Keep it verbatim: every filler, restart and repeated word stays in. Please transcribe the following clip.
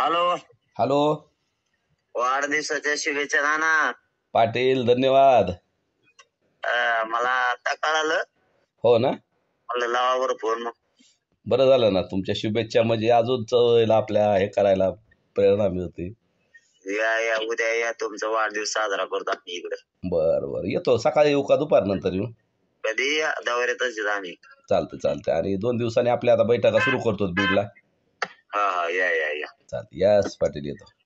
Hello hello वाढदिवसाच्या शुभेच्छा नाना. पाटील, धन्यवाद. अं, मला आता कळालं. हो ना, मला लावावर फोन मग. बरं झालं ना. तुमच्या शुभेच्छा म्हणजे अजून चळवळीला आपल्या हे करायला प्रेरणा मिळते. या या उद्या या, तुमचा वाढदिवस साजरा करतो आम्ही इकडे. बरं बरं, येतो. सकाळी येऊ का दुपार नंतर येऊ? कधी या, दवाऱ्यातच येतो आम्ही. चालतं चालतं. आणि दोन दिवसांनी आपल्या आता बैठका सुरू करतो बीडला. हा हा या या या चालतं. यस पाटील, येतो.